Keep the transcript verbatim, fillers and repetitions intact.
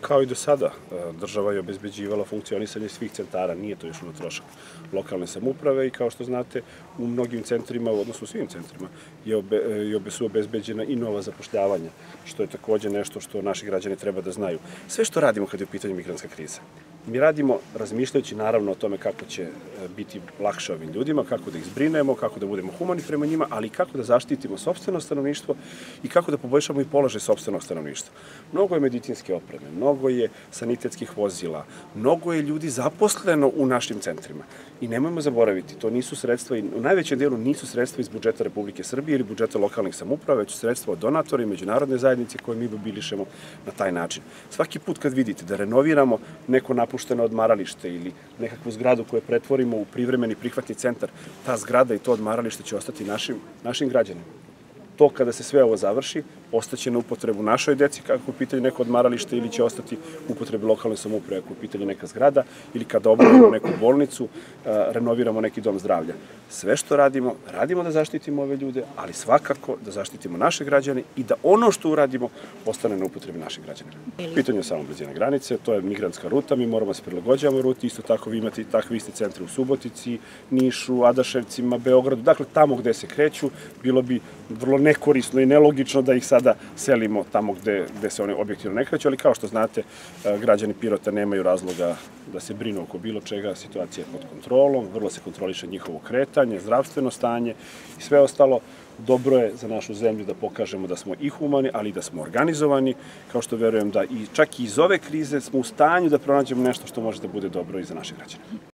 kao i do sada, država je obezbeđivala funkcionisanje svih centara, nije to išlo na trošak lokalne samouprave i kao što znate, u mnogim centrima, odnosno u svim centrima, su obezbeđena i nova zapošljavanja, što je takođe nešto što naši građani treba da znaju. Sve što radimo kada je u pitanju migrantska kriza, mi radimo razmišljajući naravno o tome kako će biti lakše ovim ljudima, kako da ih zbrinemo, kako da budemo humani prema njima, ali i kako da zaštitimo sopstveno stanovništvo i kako da poboljšamo i položaj sopstvenog stanovništva. Mnogo je medicinske opreme, mnogo je sanitetskih vozila, mnogo je ljudi zaposleno u našim centrima. I nemojmo zaboraviti, to nisu sredstva, i u najvećem delu nisu sredstva iz budžeta Republike Srbije ili budžeta lokalnih samouprava, već sredstva od donatora i međunarodne zajednice koje mi mobilišemo na taj način. Svaki put kad vidite da renoviramo neko napušteno odmaralište ili nekakvu zgradu koju pretvorimo u privremeni prihvatni centar, ta zgrada i to odmaralište će ostati našim, našim građanima. To kada se sve ovo završi, ostaće na upotrebu našoj deci kako je u pitanju neko odmaralište ili će ostati u upotrebi lokalne samouprave ako je u pitanju neka zgrada ili kada obnovimo neku bolnicu, renoviramo neki dom zdravlja. Sve što radimo, radimo da zaštitimo ove ljude, ali svakako da zaštitimo naše građane i da ono što uradimo ostane na upotrebi naših građana. Pitanje je samo blizine granice, to je migrantska ruta, mi moramo da se prilagođavamo ruti, isto tako vi imate takve iste centre u Subotici, Nišu, Adaševcima, Beogradu, dakle tamo gde se kreću, bilo bi vrlo nekorisno i nelogično da ih sada selimo tamo gde, gde se oni objektivno ne kreću, ali kao što znate, građani Pirota nemaju razloga da se brinu oko bilo čega, situacija je pod kontrolom, vrlo se kontroliše njihovo kretanje, zdravstveno stanje i sve ostalo. Dobro je za našu zemlju da pokažemo da smo i humani, ali i da smo organizovani, kao što verujem da i čak i iz ove krize smo u stanju da pronađemo nešto što može da bude dobro i za naše građane.